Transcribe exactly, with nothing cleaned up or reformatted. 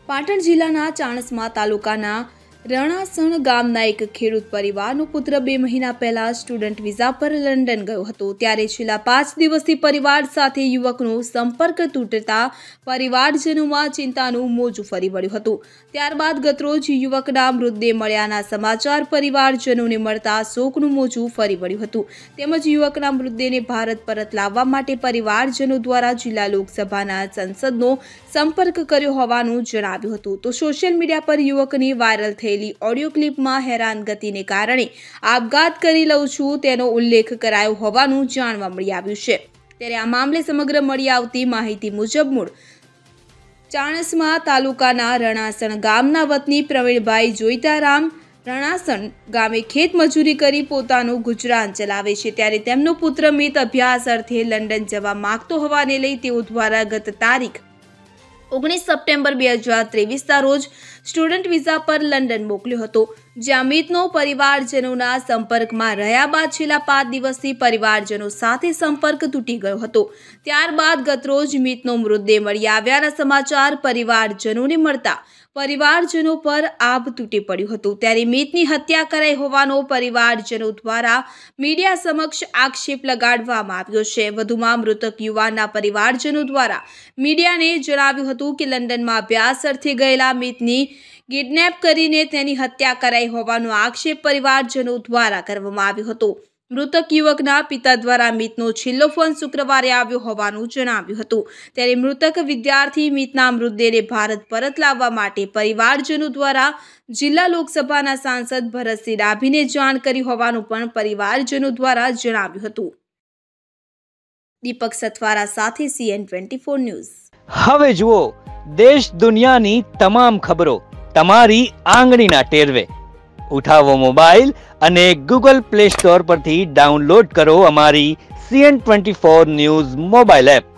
પાટણ જિલ્લાના ચાણસ્મા તાલુકાના રણાસણ ગામના એક ખેડૂત પરિવારનો પુત્ર બે મહિના પહેલા સ્ટુડન્ટ વિઝા પર લંડન ગયો હતો। ત્યારે છેલ્લા પાંચ દિવસથી પરિવાર સાથે યુવકનો સંપર્ક તૂટતા પરિવારજનોમાં ચિંતાનું મોજું ફરી વળ્યું હતું। ત્યારબાદ ગતરોજ યુવકના મૃતદેહ મળ્યાના સમાચાર પરિવારજનોને મળતા શોકનું મોજું ફરી વળ્યું હતું। તેમજ યુવકના મૃતદેહને ભારત પરત લાવવા માટે પરિવારજનો દ્વારા જિલ્લા લોકસભાના સંસદનો સંપર્ક કર્યો હોવાનું જણાવ્યું હતું। તો સોશિયલ મીડિયા પર યુવકની વાયરલ થયેલી ઓડિયો ક્લિપમાં હેરાનગતિને કારણે આપઘાત કરી લઉં છું તેનો ઉલ્લેખ કરાયો હોવાનું જાણવા મળી આવ્યું છે। ત્યારે આ મામલે સમગ્ર મળી આવતી માહિતી મુજબ મૂળ ચાણસ્મા તાલુકાના રણાસણ ગામના વતની પ્રવીણભાઈ જોઈતારામ રણાસણ ગામે ખેત મજૂરી કરી પોતાનું ગુજરાન ચલાવે છે। ત્યારે તેમનો પુત્ર મિત અભ્યાસ અર્થે લંડન જવા માંગતો હોવાને લઈ તેઓ દ્વારા ગત તારીખ ઓગણીસ સપ્ટેમ્બર બે હજાર ત્રેવીસના રોજ સ્ટુડન્ટ વિઝા પર લંડન મોકલ્યો હતો। જ્યાં મિતનો પરિવારજનોના સંપર્કમાં રહ્યા બાદ છેલ્લા પાંચ દિવસથી પરિવારજનો સાથે સંપર્ક તૂટી ગયો હતો। ત્યારબાદ ગતરોજ મિતનો મૃતદેહ મળી આવ્યાના સમાચાર પરિવારજનોને મળતા પરિવારજનો પર આભ તૂટી પડ્યું હતું। ત્યારે મિતની હત્યા કરાઈ હોવાનો પરિવારજનો દ્વારા મીડિયા સમક્ષ આક્ષેપ લગાડવામાં આવ્યો છે। વધુમાં મૃતક યુવાનના પરિવારજનો દ્વારા મીડિયાને જણાવ્યું હતું કે લંડનમાં અભ્યાસ અર્થે ગયેલા મિતની કિડનેપ કરીને તેની હત્યા કરાઈ હોવાનો આક્ષેપ પરિવારજનો દ્વારા કરવામાં આવ્યો હતો। મૃતક યુવકના પિતા દ્વારા મિતનો છેલ્લો ફોન શુક્રવારે આવ્યો હોવાનું જણાવ્યું હતું। ત્યારે મૃતક વિદ્યાર્થી મિતના મૃતદેહને ભારત પરત લાવવા માટે પરિવારજનો દ્વારા જિલ્લા લોકસભાના સાંસદ ભરતસિંહ ડાભીને જાણ કરી હોવાનું પણ પરિવારજનો દ્વારા જણાવ્યું હતું। દીપક સથવારા સાથે સીએન ટ્વેન્ટી ફોર ન્યૂઝ। હવે જુઓ દેશ દુનિયાની તમામ ખબરો તમારી આંગળીના ટેરવે। ઉઠાવો મોબાઈલ અને ગૂગલ પ્લે સ્ટોર પરથી ડાઉનલોડ કરો અમારી CN twenty four news mobile app.